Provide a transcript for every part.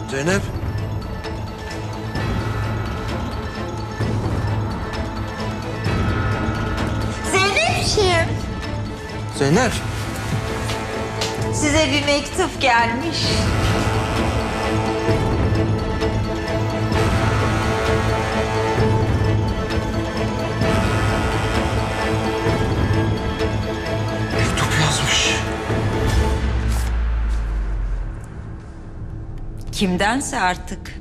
Zeynep. Zeynepciğim, Zeynep. size bir mektup gelmiş. Mektup yazmış. Kimdense artık.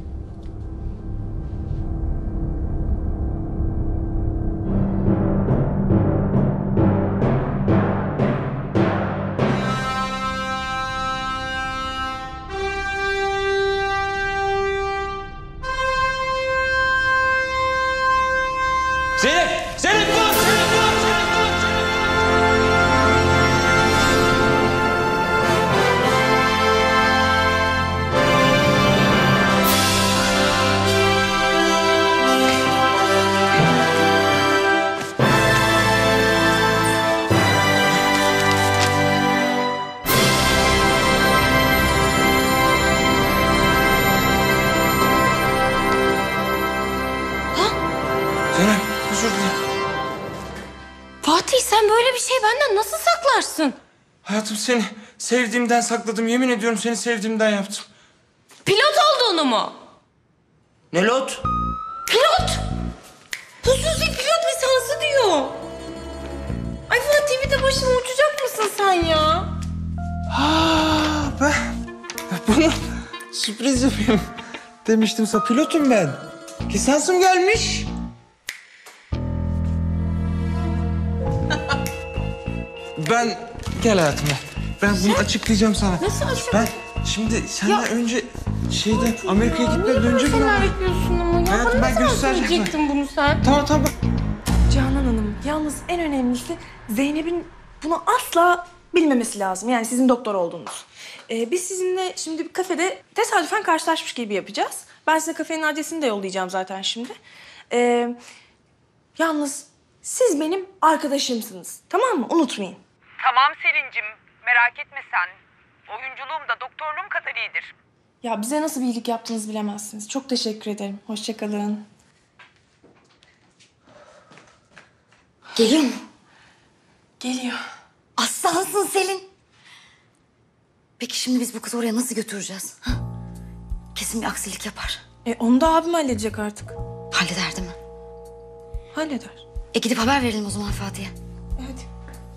Zeynep! Zeynep dur! Zeynep dur! Zeynep, özür dilerim. Fatih sen böyle bir şey benden nasıl saklarsın? Hayatım seni sevdiğimden sakladım. Yemin ediyorum seni sevdiğimden yaptım. Pilot olduğunu mu? Ne lot? Pilot! Hususi pilot lisansı diyor. Ay Fatih bir de başıma uçacak mısın sen ya? Ben bunu sürpriz yapayım demiştim sana. Pilotum ben. Lisansım gelmiş. Gel hayatım gel. Ben bunu açıklayacağım sana. Nasıl açıklayacağım? Ben şimdi senden önce Amerika'ya gitmeden önce Sen bunu... bekliyorsun ama ya. Hayatım, Bana ben ne zaman göstereceğim söyleyecektin bunu sen? Tamam. Canan Hanım, yalnız en önemlisi Zeynep'in bunu asla bilmemesi lazım. Yani sizin doktor olduğunuz. Biz sizinle şimdi bir kafede tesadüfen karşılaşmış gibi yapacağız. Ben size kafenin adresini de yollayacağım zaten şimdi. Yalnız siz benim arkadaşımsınız. Tamam mı? Unutmayın. Tamam Selin'cim, merak etme sen. Oyunculuğum da doktorluğum kadar iyidir. Ya bize nasıl bir iyilik yaptığınızı bilemezsiniz. Çok teşekkür ederim. Hoşça kalın. Geliyor mu? Geliyor. Aslansın Selin. Peki şimdi biz bu kızı oraya nasıl götüreceğiz? Ha? Kesin bir aksilik yapar. Onu da abim halledecek artık. Halleder değil mi? Halleder. Gidip haber verelim o zaman Fatih'e. Hadi.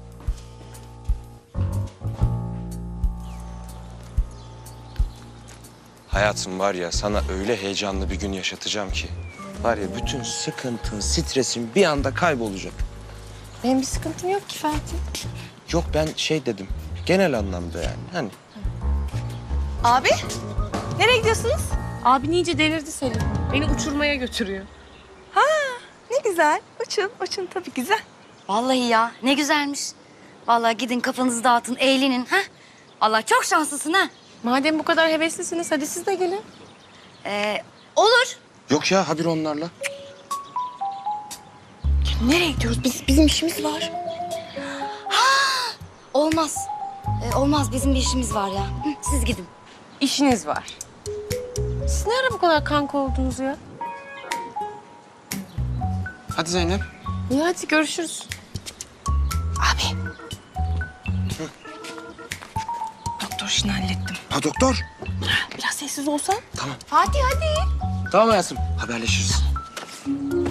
Hayatım var ya sana öyle heyecanlı bir gün yaşatacağım ki. Var ya bütün sıkıntın, stresin bir anda kaybolacak. Benim bir sıkıntım yok ki Fatih. Yok ben dedim. Genel anlamda yani. Hani Abi, nereye gidiyorsunuz? Abin iyice delirdi Selim. Beni uçurmaya götürüyor. Ne güzel. Uçun tabii güzel. Vallahi ya ne güzelmiş. Vallahi gidin kafanızı dağıtın, eğlenin. Ha? Vallahi çok şanslısın ha. Madem bu kadar heveslisiniz hadi siz de gelin. Olur. yok ya habire onlarla. Nereye gidiyoruz? Bizim işimiz var. Olmaz. Olmaz bizim bir işimiz var ya. Hı, siz gidin. İşiniz var. Siz ne ara bu kadar kanka oldunuz ya? Hadi Zeynep. İyi hadi görüşürüz. Abi. Doktor işini hallettim. Ha doktor. Biraz sessiz olsan. Tamam. Fatih hadi. Tamam hayatım. Haberleşiriz.